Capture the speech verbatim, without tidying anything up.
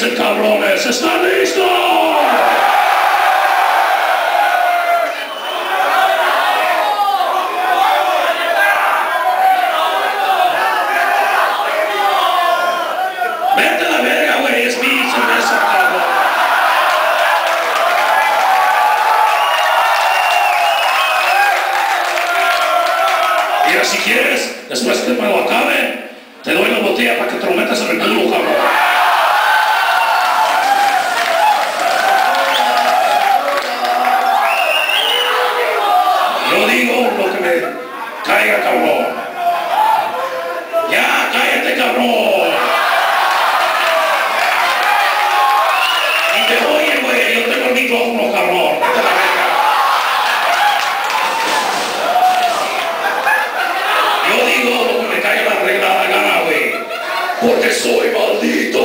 Arránquense, cabrones. ¿Están listos? Vete a la verga, güey. Es mi cerveza, cabrón. Mira, si quieres, después que me lo acabe, te doy la botella para que te lo metas en el culo, cabrón. Yo digo lo que me caiga, cabrón. Ya, cállate, cabrón. Y te oye, güey. Yo tengo el micrófono, cabrón. Vete a la verga. Yo digo lo que me caiga la regalada gana, güey. Porque soy maldito.